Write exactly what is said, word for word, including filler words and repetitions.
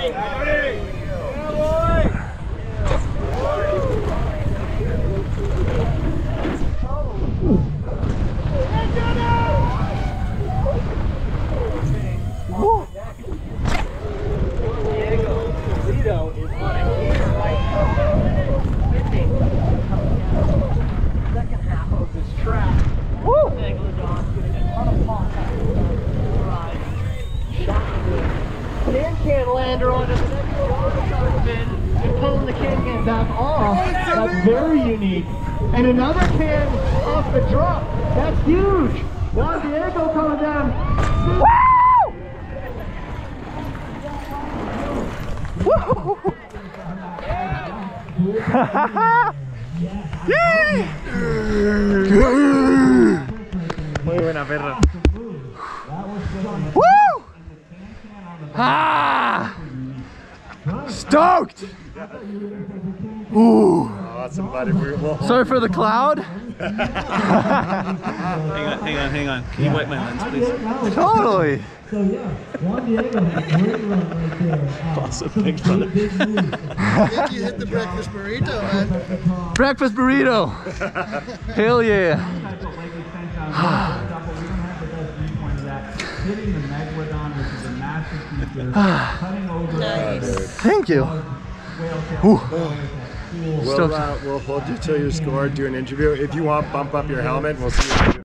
That's very unique. And another can off the drop. That's huge. Juan Diego coming down. Woo! Muy buena, perro. Woo! Ah! Stoked! Ooh. Awesome, buddy. Sorry for the cloud. Hang on, hang on, hang on. Can you wipe my lens, please? Totally. So yeah, Juan Diego had a great run right there. Uh, Awesome, thanks, brother. I think you hit the breakfast burrito, man. Breakfast burrito. Hell yeah. Hitting the megalodon, which is a massive feature, cutting over. Nice. Thank you. Whale We'll, uh, we'll hold you till you score, do an interview. If you want, bump up your helmet and we'll see you.